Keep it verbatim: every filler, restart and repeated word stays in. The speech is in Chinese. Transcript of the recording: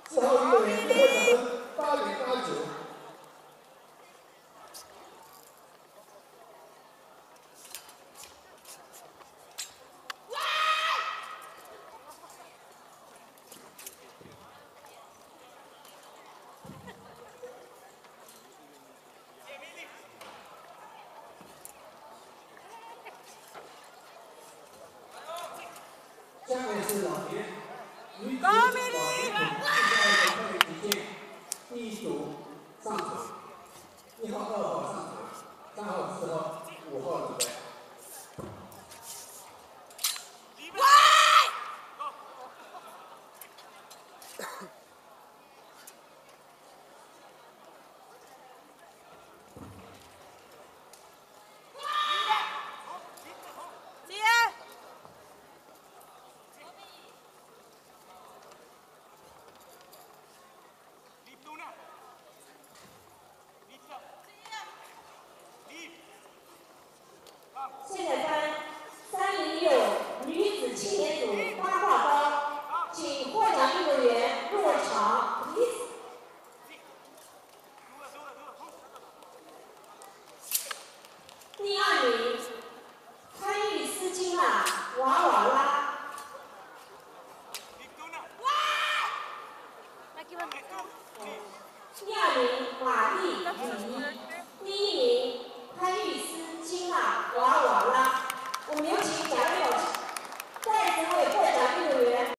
四号运动员最后得分八点八九。 下面是老年女子网球比赛的特别体现，第一组上场，一号、二号上场，三号、四号、五号准备。 现在翻三零六女子青年组八卦高，请获奖运动员入场。第二名潘玉丝金娜瓦瓦拉。第二名马丽李。第一名潘玉丝金娜瓦瓦拉。我们有请贾瑞老师再次为获奖运动员。